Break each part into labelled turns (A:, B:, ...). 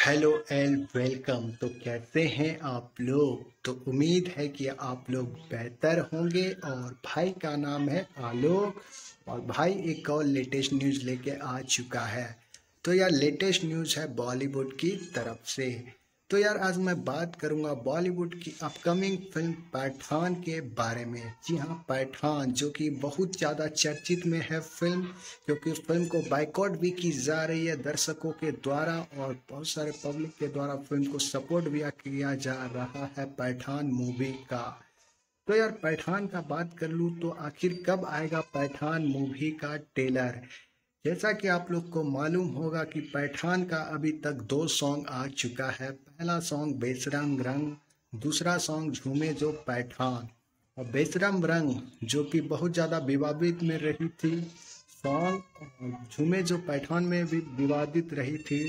A: Hello and welcome. तो कैसे हैं आप लोग? तो उम्मीद है कि आप लोग बेहतर होंगे। और भाई का नाम है आलोक और भाई एक और लेटेस्ट न्यूज़ लेके आ चुका है। तो यार लेटेस्ट न्यूज़ है बॉलीवुड की तरफ से। तो यार आज मैं बात करूंगा बॉलीवुड की अपकमिंग फिल्म पठान के बारे में। जी हाँ, पठान जो कि बहुत ज़्यादा चर्चित में है फिल्म, क्योंकि फिल्म को बाइकआउट भी की जा रही है दर्शकों के द्वारा और बहुत सारे पब्लिक के द्वारा फिल्म को सपोर्ट भी किया जा रहा है पठान मूवी का। तो यार पठान का बात कर लूँ तो आखिर कब आएगा पठान मूवी का ट्रेलर? जैसा कि आप लोग को मालूम होगा कि पठान का अभी तक 2 सॉन्ग आ चुका है। पहला सॉन्ग बेशरम रंग, दूसरा सॉन्ग झूमे जो पठान। और बेशरम रंग जो कि बहुत ज़्यादा विवादित में रही थी सॉन्ग, और झूमे जो पठान में भी विवादित रही थी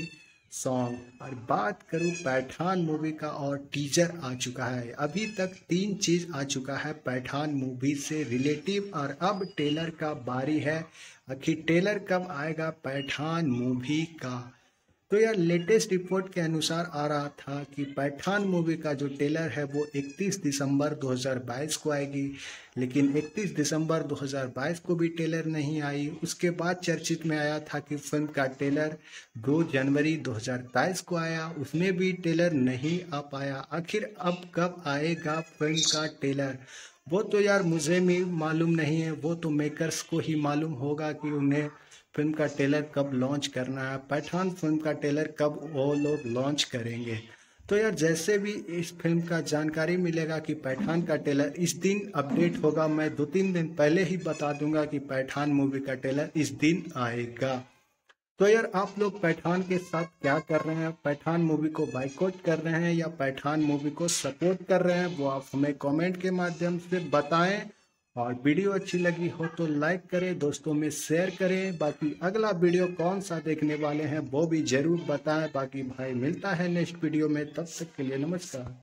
A: सॉन्ग। और बात करूँ पठान मूवी का, और टीजर आ चुका है। अभी तक 3 चीज आ चुका है पठान मूवी से रिलेटिव, और अब ट्रेलर का बारी है। आखिर ट्रेलर कब आएगा पठान मूवी का? तो यार लेटेस्ट रिपोर्ट के अनुसार आ रहा था कि पठान मूवी का जो ट्रेलर है वो 31 दिसंबर 2022 को आएगी। लेकिन 31 दिसंबर 2022 को भी ट्रेलर नहीं आई। उसके बाद चर्चित में आया था कि फिल्म का ट्रेलर 2 जनवरी 2023 को आया, उसमें भी ट्रेलर नहीं आ पाया। आखिर अब कब आएगा फिल्म का ट्रेलर? वो तो यार मुझे भी मालूम नहीं है, वो तो मेकर्स को ही मालूम होगा कि उन्हें फिल्म का ट्रेलर कब लॉन्च करना है। पठान फिल्म का ट्रेलर कब वो लोग लॉन्च करेंगे? तो यार जैसे भी इस फिल्म का जानकारी मिलेगा कि पठान का ट्रेलर इस दिन अपडेट होगा, मैं 2-3 दिन पहले ही बता दूंगा कि पठान मूवी का ट्रेलर इस दिन आएगा। तो यार आप लोग पठान के साथ क्या कर रहे हैं? पठान मूवी को बाइकआउट कर रहे हैं या पठान मूवी को सपोर्ट कर रहे हैं? वो आप हमें कमेंट के माध्यम से बताएं। और वीडियो अच्छी लगी हो तो लाइक करें, दोस्तों में शेयर करें। बाकी अगला वीडियो कौन सा देखने वाले हैं वो भी जरूर बताएं। बाकी भाई मिलता है नेक्स्ट वीडियो में, तब तक के लिए नमस्कार।